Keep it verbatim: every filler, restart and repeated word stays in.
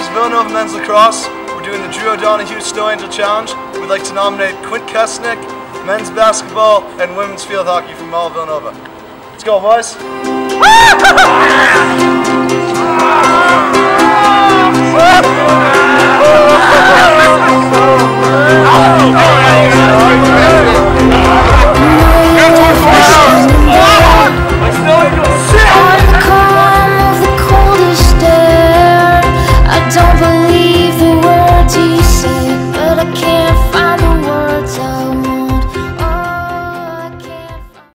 Villanova Men's Lacrosse. We're doing the Drew O'Donoghue Snow Angel Challenge. We'd like to nominate Quint Kessenich, men's basketball, and women's field hockey from all Villanova. Let's go, boys! Woo!